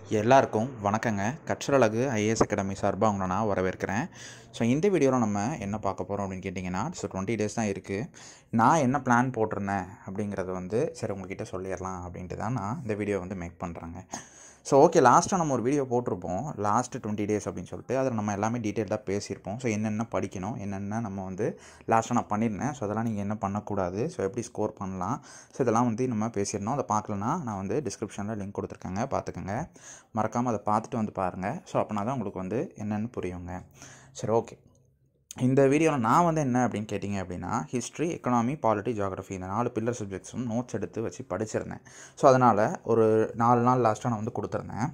எல்லாருக்கும் வணக்கங்க. கற்றலகு IAS academy சார்பாக உங்களை நான் வரவேற்கிறேன். ஸோ இந்த வீடியோவில் நம்ம என்ன பார்க்க போகிறோம் அப்படின்னு கேட்டிங்கன்னா, 20 டேஸ் தான் இருக்குது. நான் என்ன பிளான் போட்டிருந்தேன் அப்படிங்கிறத சரி உங்கள்கிட்ட சொல்லிடலாம் அப்படின்ட்டு தான் நான் இந்த வீடியோ மேக் பண்ணுறேங்க. ஸோ ஓகே, லாஸ்ட்டாக நம்ம ஒரு வீடியோ போட்டிருப்போம், லாஸ்ட் 20 டேஸ் அப்படின்னு சொல்லிட்டு. அதில் நம்ம எல்லாமே டீட்டெயிலாக பேசியிருப்போம். ஸோ என்னென்ன படிக்கணும், என்னென்ன நம்ம லாஸ்ட்டாக நான் பண்ணியிருந்தேன். ஸோ அதெல்லாம் நீங்கள் என்ன பண்ணக்கூடாது, ஸோ எப்படி ஸ்கோர் பண்ணலாம், ஸோ இதெல்லாம் நம்ம பேசியிருந்தோம். அதை பார்க்கலன்னா நான் டிஸ்கிரிப்ஷனில் லிங்க் கொடுத்துருக்கேங்க, பார்த்துக்கோங்க. மறக்காமல் அதை பார்த்துட்டு பாருங்கள். ஸோ அப்படின்னா தான் உங்களுக்கு என்னென்னு புரியுங்க. சரி ஓகே, இந்த வீடியோவில் நான் என்ன அப்படின்னு கேட்டிங்க அப்படின்னா, ஹிஸ்ட்ரி, எக்கனாமி, பாலிட்டி, ஜியாகிரஃபி இந்த 4 பில்லர் சப்ஜெக்ட்ஸும் நோட்ஸ் எடுத்து வச்சு படிச்சிருந்தேன். ஸோ அதனால் ஒரு 4 நாள் லாஸ்ட்டாக நான் கொடுத்துருந்தேன்.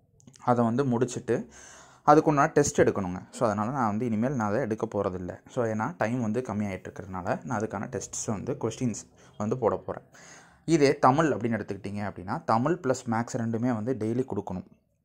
அதை முடிச்சுட்டு அதுக்குண்டான டெஸ்ட் எடுக்கணுங்க. ஸோ அதனால் நான் இனிமேல் நான் அதை எடுக்க போகிறதில்ல. ஸோ ஏன்னா டைம் கம்மியாகிட்டு இருக்கிறதுனால நான் அதுக்கான டெஸ்ட்ஸ் கொஸ்டின்ஸ் போட போகிறேன். இதே தமிழ் அப்படின்னு எடுத்துக்கிட்டிங்க அப்படின்னா, தமிழ் ப்ளஸ் மேக்ஸ் ரெண்டுமே டெய்லி கொடுக்கணும்.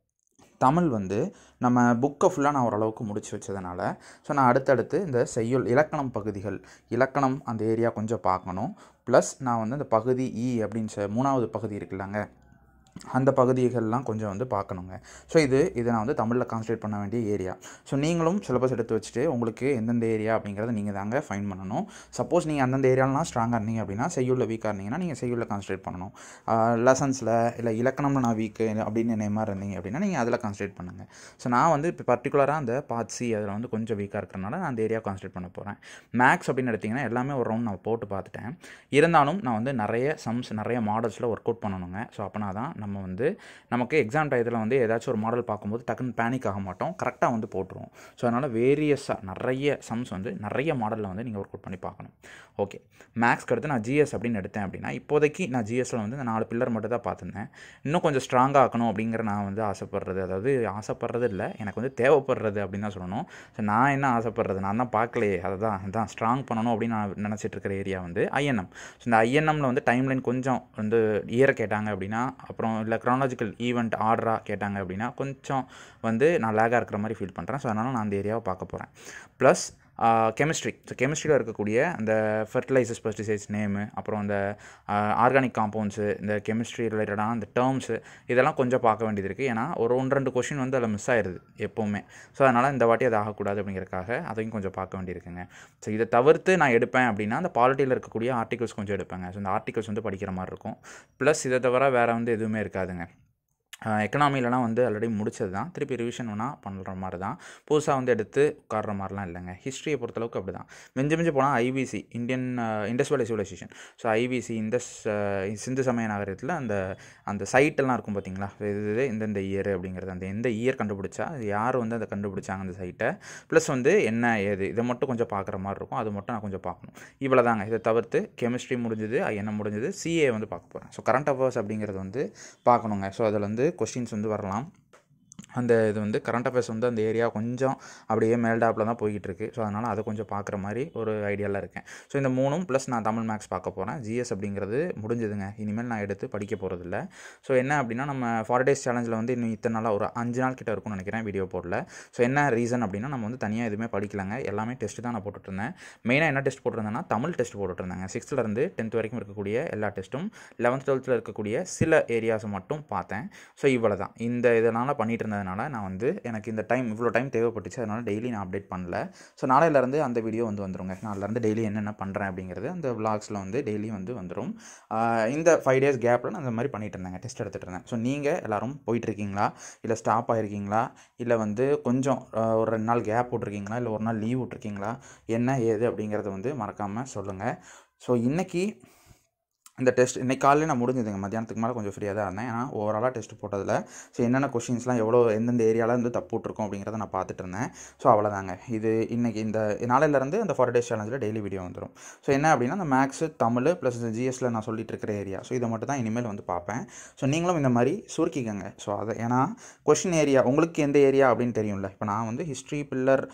தமிழ் நம்ம புக்கை ஃபுல்லாக நான் ஓரளவுக்கு முடிச்சு வச்சதுனால, ஸோ நான் அடுத்தடுத்து இந்த செய்யுள் இலக்கணம் பகுதிகள், இலக்கணம் அந்த ஏரியா கொஞ்சம் பார்க்கணும். ப்ளஸ் நான் இந்த பகுதி இ அப்படின்னு 3வது பகுதி இருக்குல்லங்க, அந்த பகுதிகள்லாம் கொஞ்சம் பார்க்கணுங்க. ஸோ இதை நான் தமிழில் கான்சன்ட்ரேட் பண்ண வேண்டிய ஏரியா. ஸோ நீங்களும் சிலபஸ் எடுத்து வச்சுட்டு உங்களுக்கு எந்தெந்த ஏரியா அப்படிங்கிறத நீங்கள் தாங்க ஃபைன் பண்ணணும். சப்போஸ் நீங்கள் அந்தந்த ஏரியாலாம் ஸ்ட்ராங்காக இருந்தீங்க அப்படின்னா, செய்யுளில் வீக்காக இருந்தீங்கன்னா நீங்கள் செய்யுளில் கான்சன்ட்ரேட் பண்ணணும். லெசன்ஸில் இல்லை இலக்கணம்ல நான் வீக்கு அப்படின்னு என்ன மாதிரி இருந்தீங்க அப்படின்னா நீங்கள் அதில் கான்சன்ட்ரேட் பண்ணுங்கள். ஸோ நான் இப்போ பர்டிகுலராக அந்த பார்ட் சி அதில் கொஞ்சம் வீக்காக இருக்கிறனால நான் அந்த ஏரியா கான்சன்ட்ரேட் பண்ண போகிறேன். மேக்ஸ் அப்படின்னு எடுத்திங்கன்னா எல்லாமே ஒரு ரவுண்ட் நான் போட்டு பார்த்துட்டேன். இருந்தாலும் நான் நிறைய சம்ஸ், நிறைய மாடல்ஸில் ஒர்க் அவுட் பண்ணணுங்க. ஸோ அப்போனா தான் நம்ம நமக்கு எக்ஸாம் டயத்தில் ஏதாச்சும் ஒரு மாடல் பார்க்கும்போது டக்குன்னு பேனிக் ஆக மாட்டோம், கரெக்டாக போட்டுருவோம். ஸோ அதனால் வேரியஸாக நிறைய சம்ஸ் நிறைய மாடலில் நீங்கள் ஒர்க் அவுட் பண்ணி பார்க்கணும். ஓகே, மேக்ஸ்க்கு அடுத்து நான் ஜிஎஸ் அப்படின்னு எடுத்தேன் அப்படின்னா, இப்போதைக்கு நான் ஜிஎஸ்ஸில் இந்த 4 பில்லர் மட்டும் தான் பார்த்துருந்தேன். இன்னும் கொஞ்சம் ஸ்ட்ராங்காக ஆக்கணும் அப்படிங்கிற நான் ஆசைப்படுறது, அதாவது ஆசைப்படுறது இல்லை, எனக்கு தேவைப்படுறது அப்படின்னு தான் சொல்லணும். ஸோ நான் என்ன ஆசைப்படுறது, நான் தான் பார்க்கலையே, அதான் ஸ்ட்ராங் பண்ணணும் அப்படின்னு நான் நினச்சிட்டு இருக்கிற ஏரியா ஐஎன்எம். ஸோ இந்த ஐஎன்எம்மில் டைம்லைன் கொஞ்சம் இயரை கேட்டாங்க அப்படின்னா, அப்புறம் இல்லை க்ரானாலஜிக்கல் ஈவெண்ட் ஆர்டராக கேட்டாங்க அப்படின்னா கொஞ்சம் நான் லேகாக இருக்கிற மாதிரி ஃபீல் பண்ணுறேன். ஸோ அதனால் நான் அந்த ஏரியாவை பார்க்க போகிறேன். Plus chemistry. ஸோ கெமிஸ்ட்ரியில் இருக்கக்கூடிய அந்த ஃபெர்டிலைசர்ஸ், பெஸ்டிசைட்ஸ் நேமு, அப்புறம் அந்த ஆர்கானிக் காம்பவுண்ட்ஸு, இந்த கெமிஸ்ட்ரி ரிலேட்டடான அந்த டேர்ம்ஸு, இதெல்லாம் கொஞ்சம் பார்க்க வேண்டியது இருக்குது. ஏன்னா ஒரு 1-2 கொஷின் அதில் மிஸ் ஆயிடுது எப்போவுமே. ஸோ அதனால் இந்த வாட்டி அது ஆகக்கூடாது அப்படிங்கிறதுக்காக அதையும் கொஞ்சம் பார்க்க வேண்டியிருக்குங்க. ஸோ இதை தவிர்த்து நான் எடுப்பேன் அப்படின்னா, அந்த பாலிட்டியில் இருக்கக்கூடிய ஆர்டிகல்ஸ் கொஞ்சம் எடுப்பேங்க. ஸோ இந்த ஆர்டிகல்ஸ் படிக்கிற மாதிரி இருக்கும். ப்ளஸ் இதை தவிர வேறு எதுவுமே இருக்காதுங்க. எக்கனாமிலலாம் ஆல்ரெடி முடிச்சது தான், திருப்பி ரிவிஷன் வேணால் பண்ணுற மாதிரி தான், புதுசாக எடுத்து உட்கார்ற மாதிரிலாம் இல்லைங்க. ஹிஸ்ட்ரியை பொறுத்தளவுக்கு அப்படி தான். மிஞ்சி போனால் IVC, Indian Indus valley civilisation. So IVC Indus Sindhu சமய நகரத்தில் அந்த சைட்டெல்லாம் இருக்கும் பார்த்தீங்களா, இது இந்தந்த இயர் அப்படிங்கிறது, அந்த எந்த இயர் கண்டுபிடிச்சா அது யார் அதை கண்டுபிடிச்சாங்க அந்த சைட்டை, ப்ளஸ் என்ன ஏது, இதை மட்டும் கொஞ்சம் பார்க்குற மாதிரி இருக்கும். அது மட்டும் நான் கொஞ்சம் பார்க்கணும். இவ்வளோ தாங்க. இதை தவிர்த்து கெமிஸ்ட்ரி முடிஞ்சது, ஐஎன்எம் முடிஞ்சது, சிஏ பார்க்க போகிறேன். ஸோ கரண்ட் அஃபேர்ஸ் அப்படிங்கிறது பார்க்கணுங்க. ஸோ அதில் கொஸ்டின்ஸ் வரலாம். அந்த இது கரண்ட் அஃபேர்ஸ் அந்த ஏரியா கொஞ்சம் அப்படியே மேல்டாப்பில் தான் போய்கிட்டு இருக்குது. ஸோ அதனால் அதை கொஞ்சம் பார்க்குற மாதிரி ஒரு ஐடியாவில் இருக்கேன். ஸோ இந்த 3ம் ப்ளஸ் நான் தமிழ் மேக்ஸ் பார்க்க போகிறேன். ஜிஎஸ் அப்படிங்கிறது முடிஞ்சதுங்க, இனிமேல் நான் எடுத்து படிக்க போகிறதில்ல. ஸோ என்ன அப்படின்னா, நம்ம 40 டேஸ் சேலஞ்சில் இன்னும் இத்தனை நாளாக ஒரு 5 நாள் கிட்ட இருக்கும்னு நினைக்கிறேன் வீடியோ போடல. ஸோ என்ன ரீசன் அப்படின்னா, நம்ம தனியாக எதுவுமே படிக்கலாங்க, எல்லாமே டெஸ்ட் தான் நான் போட்டுட்ருந்தேன். மெயினாக என்ன டெஸ்ட் போட்டிருந்தேன்னா, தமிழ் டெஸ்ட் போட்டுட்ருந்தாங்க. 6th-10th வரைக்கும் இருக்கக்கூடிய எல்லா டெஸ்ட்டும், 11th 12th இருக்கக்கூடிய சில ஏரியாஸை மட்டும் பார்த்தேன். ஸோ இவ்வளோ தான். இதனால் பண்ணிகிட்டு இருந்ததுனால நான் எனக்கு இந்த டைம் இவ்வளோ டைம் தேவைப்பட்டுச்சு. அதனால் டெய்லி நான் அப்டேட் பண்ணல. ஸோ நாளையிலேருந்து அந்த வீடியோ வந்துருங்க. நாளையிலேருந்து டெய்லி என்னென்ன பண்ணுறேன் அப்படிங்கிறது அந்த விளாக்ஸில் டெய்லி வந்துடும். இந்த 5 டேஸ் கேப்பில் நான் இந்த மாதிரி பண்ணிகிட்டு இருந்தேங்க, டெஸ்ட் எடுத்துகிட்டு இருந்தேன். ஸோ நீங்கள் எல்லோரும் போயிட்டுருக்கீங்களா, இல்லை ஸ்டாப் ஆகிருக்கீங்களா, இல்லை ஒரு 2 நாள் கேப் விட்ருக்கீங்களா, இல்லை 1 நாள் லீவ் விட்ருக்கீங்களா, என்ன ஏது அப்படிங்கிறத மறக்காமல் சொல்லுங்கள். ஸோ இன்றைக்கி இந்த டெஸ்ட் இன்றைக்கி காலையில் நான் முடிஞ்சதுங்க, மத்தியானத்துக்கு மேலே கொஞ்சம் ஃப்ரீயாக தான் இருந்தேன். ஏன்னா ஓவராலாக டெஸ்ட் போட்டதில் ஸோ என்னென்ன கொஷின்ஸ்லாம் எந்தெந்த ஏரியாவில் தப்பு விட்ருக்கோம் அப்படிங்கிறத நான் பார்த்துட்டு இருந்தேன். ஸோ அவ்வளோதாங்க. இன்றைக்கி இந்த நாளையிலேருந்து அந்த 40 டேஸ் சேலஞ்சில் டெய்லி வீடியோ வந்துடும். ஸோ என்ன அப்படின்னா, அந்த மேக்ஸு, தமிழ் ப்ளஸ் ஜிஎஸ்சில் நான் சொல்லிட்டு இருக்கிற ஏரியா, ஸோ இதை மட்டும் தான் இனிமேல் பார்ப்பேன். ஸோ நீங்களும் இந்த மாதிரி சுருக்கிக்கங்க. ஸோ அதை ஏன்னா கொஷின் ஏரியா உங்களுக்கு எந்த ஏரியா அப்படின்னு தெரியும்ல. இப்போ நான் ஹிஸ்ட்ரி பில்லர்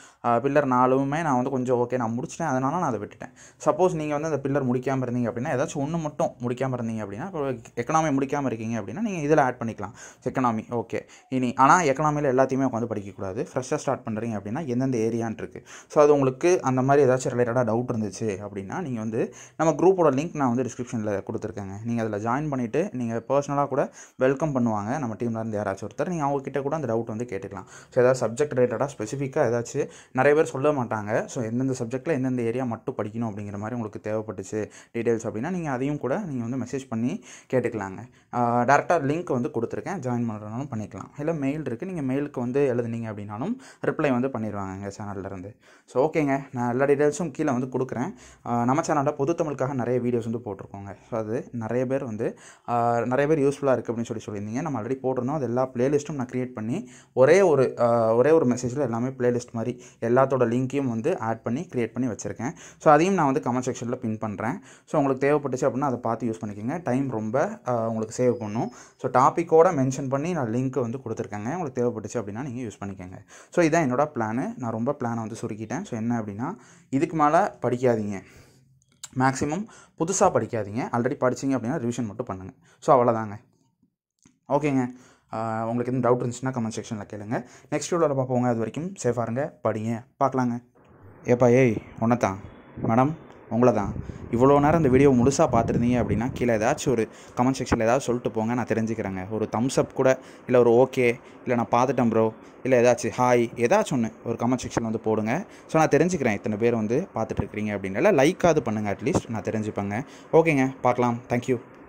4மே நான் கொஞ்சம் ஓகே நான் முடிச்சிட்டேன், அதனால நான் அதை விட்டுட்டேன். சப்போஸ் நீங்கள் அந்த பில்லர் முடிக்காமல் இருந்தீங்க அப்படின்னா, ஏதாச்சும் ஒன்று மட்டும் முடிக்காமல் இருந்தீங்க அப்படின்னா, இப்போ எக்கனாமி முடிக்காமல் இருக்கீங்க அப்படின்னா நீங்கள் இதில் ஆட் பண்ணிக்கலாம். Economy okay. ஆனால் எக்கனாமியில் எல்லாத்தையுமே உட்காந்து படிக்கக்கூடாது. ஃப்ரெஷ்ஷாக ஸ்டார்ட் பண்ணுறீங்க அப்படின்னா எந்தெந்த ஏரியான்னு இருக்குது. ஸோ அது உங்களுக்கு அந்த மாதிரி ஏதாச்சும் ரிலேட்டடாக டவுட் இருந்துச்சு அப்படின்னா நீங்கள் வந்து நம்ம குரூப்போட லிங்க் நான் வந்து டிஸ்கிரிப்ஷனில் கொடுத்துருக்கேங்க. நீங்கள் அதில் ஜாயின் பண்ணிவிட்டு நீங்கள் பர்சனலாக கூட வெல்கம் பண்ணுவாங்க நம்ம டீம்லேருந்து யாராச்சும் ஒருத்தர். நீங்கள் அவங்கக்கிட்ட கூட அந்த டவுட் வந்து கேட்டுக்கலாம். ஸோ ஏதாவது சப்ஜெக்ட் ரிலேட்டடாக ஸ்பெசிஃபிக்காக ஏதாச்சும் நிறைய பேர் சொல்ல மாட்டாங்க. ஸோ எந்தெந்த சப்ஜெக்ட்டில் எந்தெந்த ஏரியா மட்டும் படிக்கணும் அப்படிங்கிற மாதிரி உங்களுக்கு தேவைப்பட்டுச்சு டீட்டெயில்ஸ் அப்படின்னா நீங்கள் அதையும் கூட நீங்கள் வந்து மெசேஜ் பண்ணி கேட்டுக்கலாங்க. டேரெக்டாக லிங்க் வந்து கொடுத்துருக்கேன், ஜாயின் பண்ணுறதுனாலும் பண்ணிக்கலாம். இல்லை மெயில் இருக்குது, நீங்கள் மெயிலுக்கு வந்து எழுதுனீங்க அப்படின்னாலும் ரிப்ளை வந்து பண்ணிடுவாங்க எங்கள் சேனல்லேருந்து. ஸோ ஓகேங்க, நான் எல்லா டீட்டெயில்ஸும் கீழே வந்து கொடுக்குறேன். நம்ம சேனலில் பொது தமிழுக்காக நிறைய வீடியோஸ் வந்து போட்டிருக்கோங்க. ஸோ அது நிறைய பேர் யூஸ்ஃபுல்லாக இருக்குது அப்படின்னு சொல்லியிருந்தீங்க. நம்ம ஆல்ரெடி போட்டிருந்தோம். அது எல்லா ப்ளேலிஸ்ட்டும் நான் க்ரியேட் பண்ணி ஒரே ஒரு மெசேஜில் எல்லாமே ப்ளேலிஸ்ட் மாதிரி எல்லாத்தோட லிங்க்கையும் வந்து ஆட் பண்ணி க்ரியேட் பண்ணி வச்சுருக்கேன். ஸோ அதையும் நான் வந்து கமெண்ட் செக்ஷனில் பின் பண்ணுறேன். ஸோ உங்களுக்கு தேவைப்பட்டுச்சு அப்படின்னா அதை பார்த்து யூஸ் பண்ணிக்கோங்க. டைம் ரொம்ப உங்களுக்கு சேவ் பண்ணும். ஸோ டாப்பிக்கோட மென்ஷன் பண்ணி நான் லிங்க் வந்து கொடுத்துருக்கேங்க. உங்களுக்கு தேவைப்பட்டுச்சு அப்படின்னா நீங்கள் யூஸ் பண்ணிக்கோங்க. ஸோ இதான் என்னோட பிளானு. நான் ரொம்ப பிளானை வந்து சுருக்கிட்டேன். ஸோ என்ன அப்படின்னா, இதுக்கு மேலே படிக்காதீங்க, மேக்ஸிமம் புதுசாக படிக்காதீங்க. ஆல்ரெடி படிச்சிங்க அப்படின்னா ரிவிஷன் மட்டும் பண்ணுங்கள். ஸோ அவ்வளோதாங்க. ஓகேங்க, உங்களுக்கு எதுவும் டவுட் இருந்துச்சுன்னா கமெண்ட் செக்ஷனில் கேளுங்க. நெக்ஸ்ட் வீடியோவில் பார்ப்போங்க. அது வரைக்கும் சேஃபாக இருங்க, படிங்க, பார்க்கலாங்க. ஏப்பா ஒன்றத்தான் மேடம், உங்களை தான். இவ்வளோ நேரம் இந்த வீடியோ முழுசாக பார்த்துருந்தீங்க அப்படின்னா கீழே ஏதாச்சும் ஒரு கமெண்ட் செக்ஷனில் ஏதாவது சொல்லிட்டு போங்க, நான் தெரிஞ்சுக்கிறேங்க. ஒரு தம்ஸ் அப் கூட, இல்லை ஒரு ஓகே, இல்லை நான் பார்த்துட்டேன் ப்ரோ, இல்லை ஏதாச்சும் ஹாய், ஏதாச்சும் ஒன்று ஒரு கமெண்ட் செக்ஷனில் வந்து போடுங்க. ஸோ நான் தெரிஞ்சுக்கிறேன் இத்தனை பேர் வந்து பார்த்துட்டு இருக்கிறீங்க அப்படின்னால லைக்காவது பண்ணுங்கள், அட்லீஸ்ட் நான் தெரிஞ்சுப்பேங்க. ஓகேங்க, பார்க்கலாம். தேங்க்யூ.